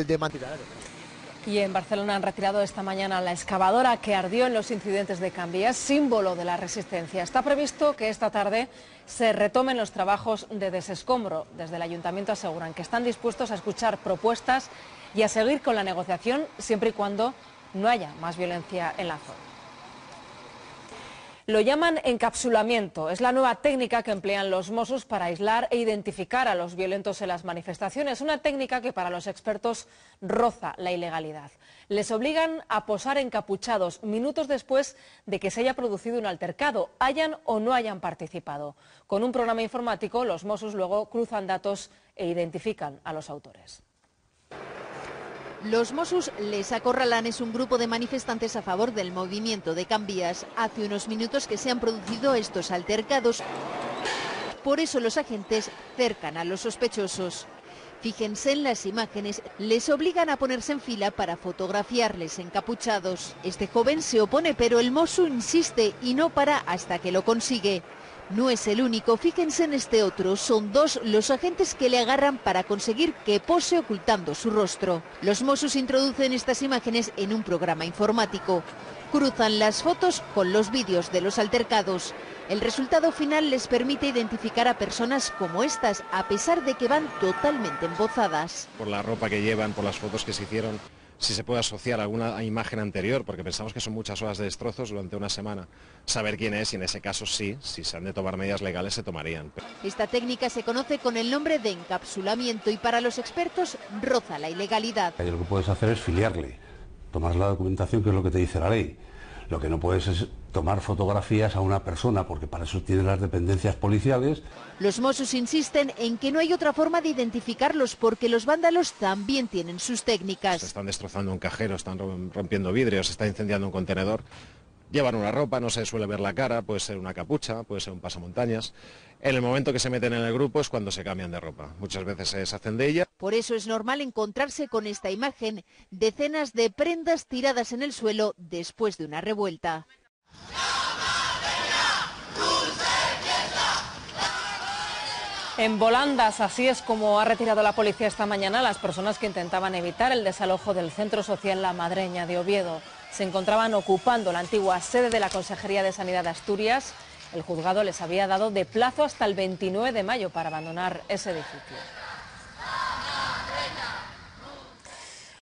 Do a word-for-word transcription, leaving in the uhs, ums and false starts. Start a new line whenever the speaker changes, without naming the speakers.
de mantener.
Y en Barcelona han retirado esta mañana la excavadora que ardió en los incidentes de Cambias, símbolo de la resistencia. Está previsto que esta tarde se retomen los trabajos de desescombro. Desde el Ayuntamiento aseguran que están dispuestos a escuchar propuestas y a seguir con la negociación siempre y cuando no haya más violencia en la zona. Lo llaman encapsulamiento. Es la nueva técnica que emplean los Mossos para aislar e identificar a los violentos en las manifestaciones. Una técnica que para los expertos roza la ilegalidad. Les obligan a posar encapuchados minutos después de que se haya producido un altercado, hayan o no hayan participado. Con un programa informático, los Mossos luego cruzan datos e identifican a los autores.
Los Mossos les acorralan es un grupo de manifestantes a favor del movimiento de Cambias. Hace unos minutos que se han producido estos altercados. Por eso los agentes cercan a los sospechosos. Fíjense en las imágenes, les obligan a ponerse en fila para fotografiarles encapuchados. Este joven se opone, pero el Mosso insiste y no para hasta que lo consigue. No es el único, fíjense en este otro, son dos los agentes que le agarran para conseguir que pose ocultando su rostro. Los Mossos introducen estas imágenes en un programa informático. Cruzan las fotos con los vídeos de los altercados. El resultado final les permite identificar a personas como estas, a pesar de que van totalmente embozadas.
Por la ropa que llevan, por las fotos que se hicieron, si se puede asociar a alguna imagen anterior, porque pensamos que son muchas horas de destrozos durante una semana, saber quién es y en ese caso sí, si se han de tomar medidas legales se tomarían.
Esta técnica se conoce con el nombre de encapsulamiento y para los expertos roza la ilegalidad.
Lo que puedes hacer es filiarle, tomar la documentación que es lo que te dice la ley. Lo que no puedes es tomar fotografías a una persona, porque para eso tienen las dependencias policiales.
Los Mossos insisten en que no hay otra forma de identificarlos porque los vándalos también tienen sus técnicas.
Se están destrozando un cajero, están rompiendo vidrios, se está incendiando un contenedor. Llevan una ropa, no se suele ver la cara, puede ser una capucha, puede ser un pasamontañas. En el momento que se meten en el grupo es cuando se cambian de ropa. Muchas veces se deshacen de ella.
Por eso es normal encontrarse con esta imagen, decenas de prendas tiradas en el suelo después de una revuelta.
En volandas, así es como ha retirado la policía esta mañana a las personas que intentaban evitar el desalojo del Centro Social La Madreña de Oviedo. Se encontraban ocupando la antigua sede de la Consejería de Sanidad de Asturias. El juzgado les había dado de plazo hasta el veintinueve de mayo para abandonar ese edificio.